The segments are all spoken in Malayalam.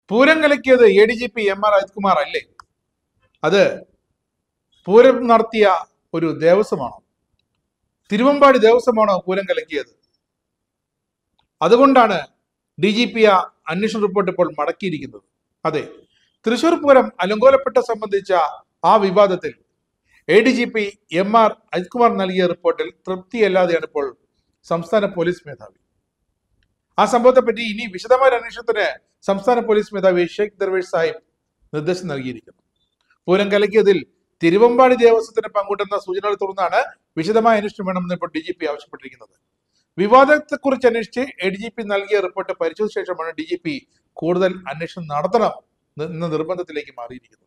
പൂരം കലക്കിയത് ADGP MR അജിത് കുമാർ അല്ലേ? അത് പൂരം നടത്തിയ ഒരു ദേവസ്വമാണോ? തിരുവമ്പാടി ദേവസ്വമാണോ പൂരം കലക്കിയത്? അതുകൊണ്ടാണ് DGP അന്വേഷണ റിപ്പോർട്ട് ഇപ്പോൾ മടക്കിയിരിക്കുന്നത്. അതെ, തൃശൂർ പൂരം അലങ്കോലപ്പെട്ട സംബന്ധിച്ച ആ വിവാദത്തിൽ ADGP MR അജിത് കുമാർ നൽകിയ റിപ്പോർട്ടിൽ തൃപ്തിയല്ലാതെയാണ് ഇപ്പോൾ സംസ്ഥാന പോലീസ് മേധാവി. ആ സംഭവത്തെ പറ്റി ഇനി വിശദമായ അന്വേഷണത്തിന് സംസ്ഥാന പോലീസ് മേധാവി ഷെയ്ഖ് ദർവേഷ് സാഹിബ് നിർദ്ദേശം നൽകിയിരിക്കുന്നു. പൂരം കലക്കിയതിൽ തിരുവമ്പാടി ദേവസ്വത്തിന് പങ്കുണ്ടെന്ന സൂചനകൾ തുടർന്നാണ് വിശദമായ അന്വേഷണം വേണമെന്ന് ഇപ്പോൾ DGP ആവശ്യപ്പെട്ടിരിക്കുന്നത്. വിവാദത്തെക്കുറിച്ച് അന്വേഷിച്ച് ADGP നൽകിയ റിപ്പോർട്ട് പരിശോധിച്ച ശേഷമാണ് DGP കൂടുതൽ അന്വേഷണം നടത്തണം എന്ന നിർബന്ധത്തിലേക്ക് മാറിയിരിക്കുന്നത്.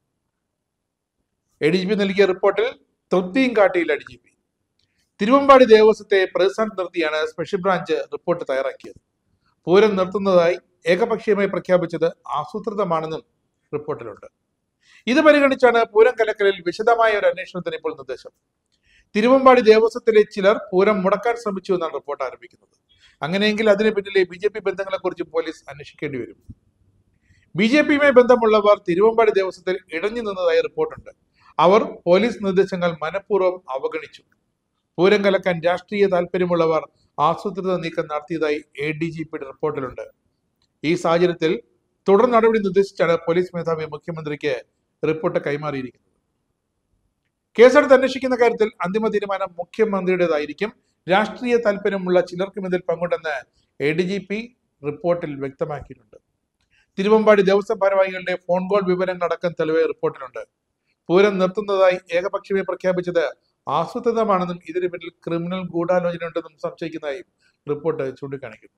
ADGP നൽകിയ റിപ്പോർട്ടിൽ തൃപ്തിയും കാട്ടിയില്ല DGP. തിരുവമ്പാടി ദേവസ്വത്തെ പ്രതിസ്ഥാനത്ത് നിർത്തിയാണ് സ്പെഷ്യൽ ബ്രാഞ്ച് റിപ്പോർട്ട് തയ്യാറാക്കിയത്. പൂരം നിർത്തുന്നതായി ഏകപക്ഷീയമായി പ്രഖ്യാപിച്ചത് ആസൂത്രിതമാണെന്നും റിപ്പോർട്ടിലുണ്ട്. ഇത് പരിഗണിച്ചാണ് പൂരം കലക്കലിൽ വിശദമായ ഒരു അന്വേഷണത്തിന് ഇപ്പോൾ നിർദ്ദേശം. തിരുവമ്പാടി ദേവസ്വത്തിലെ ചിലർ പൂരം മുടക്കാൻ ശ്രമിച്ചു എന്നാണ് റിപ്പോർട്ട് ആരംഭിക്കുന്നത്. അങ്ങനെയെങ്കിൽ അതിന് പിന്നിലെ BJP ബന്ധങ്ങളെക്കുറിച്ച് പോലീസ് അന്വേഷിക്കേണ്ടി വരും. BJPയുമായി ബന്ധമുള്ളവർ തിരുവമ്പാടി ദേവസ്വത്തിൽ ഇടഞ്ഞു നിന്നതായി റിപ്പോർട്ടുണ്ട്. അവർ പോലീസ് നിർദ്ദേശങ്ങൾ മനഃപൂർവ്വം അവഗണിച്ചു. പൂരം കലക്കാൻ രാഷ്ട്രീയ താല്പര്യമുള്ളവർ ആസൂത്രിത നീക്കം നടത്തിയതായി ADGPയുടെ റിപ്പോർട്ടിലുണ്ട്. ഈ സാഹചര്യത്തിൽ തുടർ നടപടി നിർദ്ദേശിച്ചാണ് പോലീസ് മേധാവി മുഖ്യമന്ത്രിക്ക് റിപ്പോർട്ട് കൈമാറിയിരിക്കുന്നത്. കേസെടുത്ത് അന്വേഷിക്കുന്ന കാര്യത്തിൽ അന്തിമ തീരുമാനം മുഖ്യമന്ത്രിയുടേതായിരിക്കും. രാഷ്ട്രീയ താല്പര്യമുള്ള ചിലർക്കും ഇതിൽ പങ്കുണ്ടെന്ന് ADGP റിപ്പോർട്ടിൽ വ്യക്തമാക്കിയിട്ടുണ്ട്. തിരുവമ്പാടി ദേവസ്വം ഭാരവാഹികളുടെ ഫോൺ കോൾ വിവരങ്ങളടക്കം തെളിവ് റിപ്പോർട്ടിലുണ്ട്. പൂരം നിർത്തുന്നതായി ഏകപക്ഷീയമായി പ്രഖ്യാപിച്ചത് ആസൂത്രിതമാണെന്നും ഇതിന് പിന്നിൽ ക്രിമിനൽ ഗൂഢാലോചനയുണ്ടെന്നും സംശയിക്കുന്നതായും റിപ്പോർട്ട് ചൂണ്ടിക്കാണിക്കുന്നു.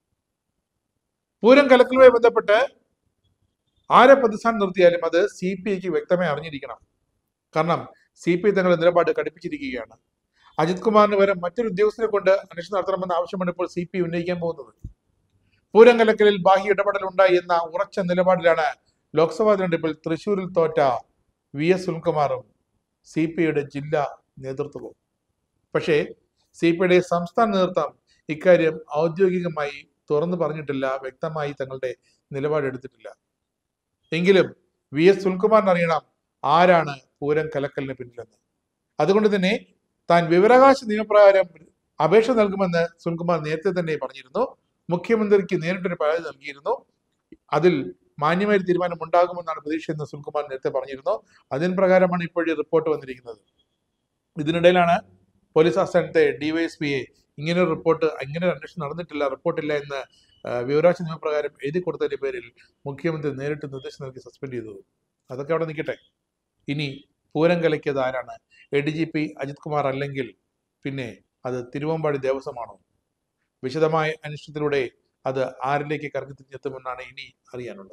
പൂരം കലക്കലുമായി ബന്ധപ്പെട്ട് ആരെ പ്രതിസ്ഥാനം നിർത്തിയാലും അത് CPIക്ക് വ്യക്തമായി അറിഞ്ഞിരിക്കണം. കാരണം CPI തങ്ങളുടെ നിലപാട് കടുപ്പിച്ചിരിക്കുകയാണ്. അജിത് കുമാറിന് വരെ മറ്റൊരു ഉദ്യോഗസ്ഥനെ കൊണ്ട് അന്വേഷണം നടത്തണമെന്ന ആവശ്യമാണ് ഇപ്പോൾ CPI ഉന്നയിക്കാൻ പോകുന്നത്. പൂരം കലക്കലിൽ ബാഹ്യ ഇടപെടൽ ഉണ്ടായി എന്ന ഉറച്ച നിലപാടിലാണ് ലോക്സഭാ തെരഞ്ഞെടുപ്പിൽ തൃശൂരിൽ തോറ്റ VS സുനിൽകുമാറും CPIയുടെ ജില്ലാ നേതൃത്വവും. പക്ഷേ CPIയുടെ സംസ്ഥാന നേതൃത്വം ഇക്കാര്യം ഔദ്യോഗികമായി തുറന്നു പറഞ്ഞിട്ടില്ല, വ്യക്തമായി തങ്ങളുടെ നിലപാടെടുത്തിട്ടില്ല. എങ്കിലും VS സുനിൽകുമാറിന് അറിയണം ആരാണ് പൂരം കലക്കലിന് പിന്നിലെന്ന്. അതുകൊണ്ട് തന്നെ താൻ വിവരാവകാശ നിയമപ്രകാരം അപേക്ഷ നൽകുമെന്ന് സുനിൽകുമാർ നേരത്തെ തന്നെ പറഞ്ഞിരുന്നു. മുഖ്യമന്ത്രിക്ക് നേരിട്ടൊരു പരാതി നൽകിയിരുന്നു. അതിൽ മാന്യമായ തീരുമാനം ഉണ്ടാകുമെന്നാണ് പ്രതീക്ഷയെന്ന് സുനിൽകുമാർ നേരത്തെ പറഞ്ഞിരുന്നു. അതിന് പ്രകാരമാണ് ഇപ്പോഴീ റിപ്പോർട്ട് വന്നിരിക്കുന്നത്. ഇതിനിടയിലാണ് പോലീസ് ആസ്ഥാനത്തെ DYSPയെ ഇങ്ങനൊരു റിപ്പോർട്ട്, ഇങ്ങനെ ഒരു അന്വേഷണം നടന്നിട്ടില്ല, റിപ്പോർട്ടില്ല എന്ന് വിവരാവകാശ നിയമപ്രകാരം എഴുതി കൊടുത്തതിന്റെ പേരിൽ മുഖ്യമന്ത്രി നേരിട്ട് നിർദ്ദേശം നൽകി സസ്പെൻഡ് ചെയ്തത്. അതൊക്കെ അവിടെ നിൽക്കട്ടെ. ഇനി പൂരം കലക്കിയത് ആരാണ്? ADGP അജിത് കുമാർ അല്ലെങ്കിൽ പിന്നെ അത് തിരുവമ്പാടി ദേവസ്വമാണോ? വിശദമായ അന്വേഷണത്തിലൂടെ അത് ആരിലേക്ക് കറങ്ങി തിരിഞ്ഞെത്തുമെന്നാണ് ഇനി അറിയാനുള്ളത്.